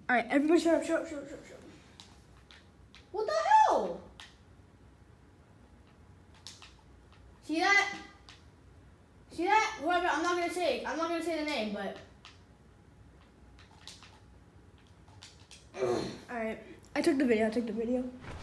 Alright, everybody shut up, shut up, shut up, shut up, shut up. What the hell? See that? See that? Whoever, I'm not gonna say the name, but. Alright, I took the video.